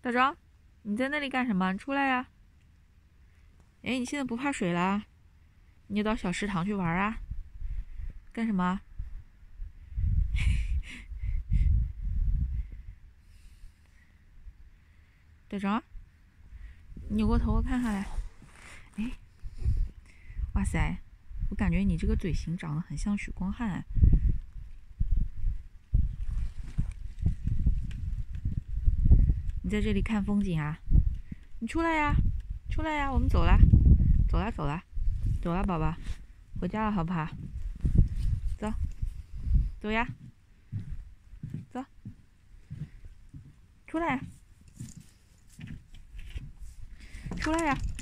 大壮，你在那里干什么？出来呀！哎，你现在不怕水啦？你到小池塘去玩啊？干什么？大壮，扭过头我看看来。哎，哇塞，我感觉你这个嘴型长得很像许光汉。你在这里看风景啊？你出来呀，出来呀，我们走啦，走啦，走啦，走啦，宝宝，回家了好不好？走，走呀，走，出来呀，出来呀。